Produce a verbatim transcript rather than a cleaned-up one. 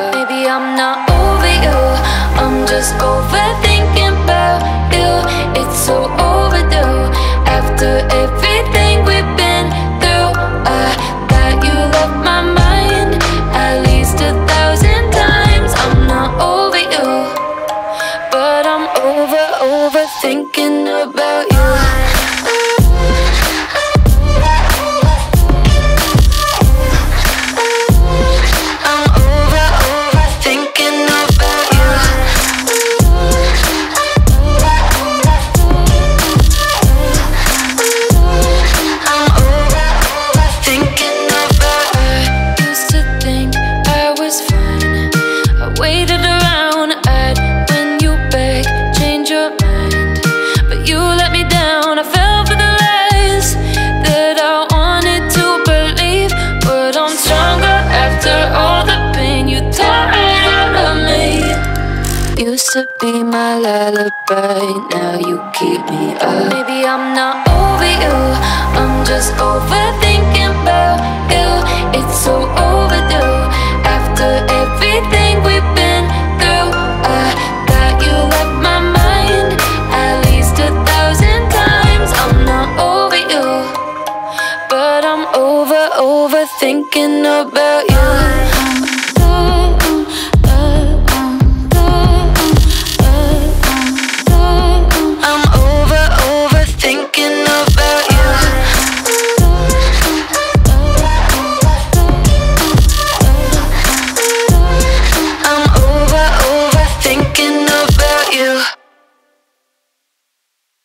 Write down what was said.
Maybe I'm not over you, I'm just overthinking about you. It's so overdue. After everything we've been through, I bet you left my mind at least a thousand times. I'm not over you, but I'm over, overthinking about you. Used to be my lullaby, now you keep me up. Maybe I'm not over you, I'm just overthinking about you. It's so overdue.